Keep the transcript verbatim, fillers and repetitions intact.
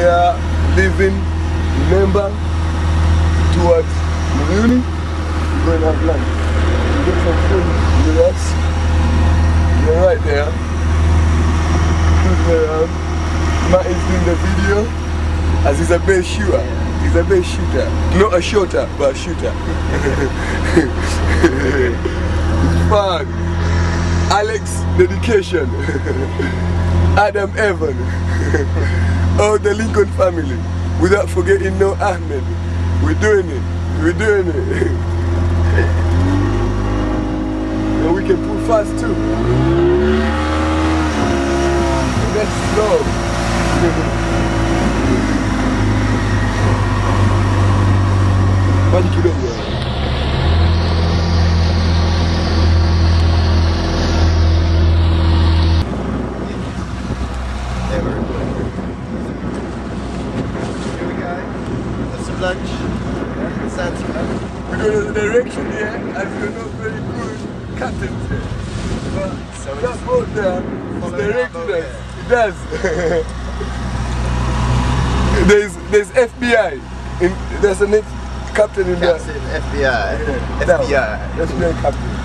we are leaving, remember, towards Muyuni. We're going to have lunch. We got some friends with us. They're right there. Um, Matt is doing the video as he's a base shooter. He's a base shooter. Not a shooter, but a shooter. Fun. Alex Dedication. Adam Evan. Oh, the Lincoln family. Without forgetting no Ahmed. We're doing it. We're doing it. And we can pull fast too. Let's go. Maji kidogo. There we go. Here we go. That's some lunch. Yeah, sounds good. We don't know the direction here, and we're not very good captains here. But So that boat there is directing us. It does. there's there's F B I. In, there's a next captain in there. Captain, F B I. Yeah. F B I. That's the captain.